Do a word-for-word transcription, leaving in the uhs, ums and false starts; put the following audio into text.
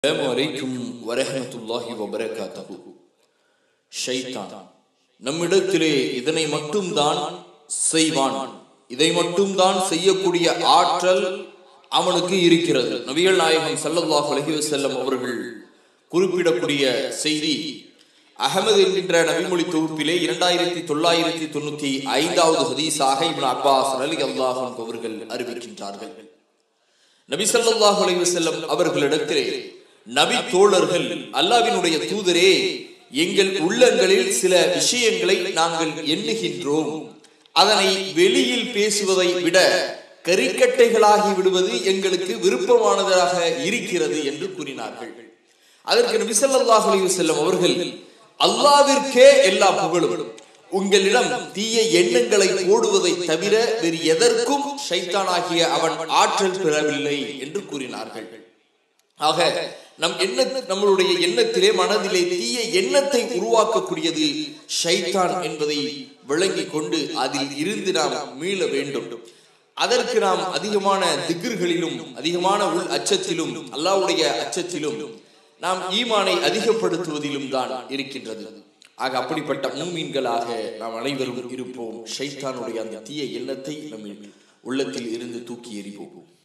அஸ்ஸலாமு அலைக்கும் வரஹ்மத்துல்லாஹி வபரகாத்துஹு. ஷைத்தான் நம்மிடத்திலே இதனை மட்டும்தான் செய்வான், இதை மட்டும்தான் செய்யக்கூடிய ஆற்றல் அவனுக்கு இருக்கிறது. நபிகள் நாயகம் ஸல்லல்லாஹு அலைஹி வஸல்லம் அவர்கள் குறிப்பிடக்கூடிய செய்தி அஹமது என்கின்ற நபிமொழி தொகுப்பிலே இரண்டாயிரத்தி தொள்ளாயிரத்தி தொண்ணூத்தி ஐந்தாவது ஹதீஸாக இப்னு அப்பாஸ் ரலியல்லாஹு அன்ஹு அவர்கள் அறிவிக்கின்றார்கள். நபி ஸல்லல்லாஹு அலைஹி வஸல்லம் அவர்களிடத்திலே நபி தோழர்கள், அல்லாஹ்வினுடைய தூதரே, எங்கள் உள்ளங்களில் சில விஷயங்களை நாங்கள் எண்ணுகின்றோம், அதனை வெளியில் பேசுவதை விட கரிக்கட்டைகளாகி விடுவது எங்களுக்கு விருப்பமானதாக இருக்கிறது என்று கூறினார்கள். அதற்கு நபி ஸல்லல்லாஹு அலைஹி வஸல்லம் அவர்கள், அல்லாஹ்விற்கே எல்லா புகழும், உங்களிடம் தீய எண்ணங்களை போடுவதை தவிர வேறு எதற்கும் ஷைத்தானாகிய அவன் ஆற்றல் பெறவில்லை என்று கூறினார்கள். ஆக நம் எண்ண நம்மளுடைய எண்ணத்திலே மனதிலே தீய எண்ணத்தை உருவாக்கக்கூடியது ஷைத்தான் என்பதை விளங்கிக் கொண்டு அதில் இருந்து நாம் மீள வேண்டும். அதற்கு நாம் அதிகமான திக்ர்களிலும் அதிகமான உள் அச்சத்திலும் அல்லாஹ்வுடைய அச்சத்திலும் நாம் ஈமானை அதிகப்படுத்துவதிலும் தான் இருக்கின்றது. ஆக அப்படிப்பட்ட மூமீன்களாக நாம் அனைவரும் இருப்போம். ஷைத்தானுடைய அந்த தீய எண்ணத்தை நம் உள்ளத்தில் இருந்து தூக்கி எறிவோம்.